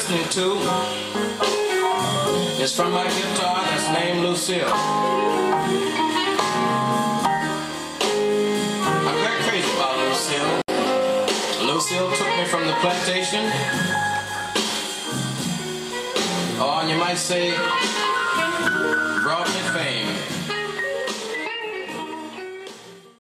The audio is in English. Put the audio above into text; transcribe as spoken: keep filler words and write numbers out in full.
listening to is from my guitar that's named Lucille. I'm very crazy about Lucille. Lucille took me from the plantation. Oh, and you might say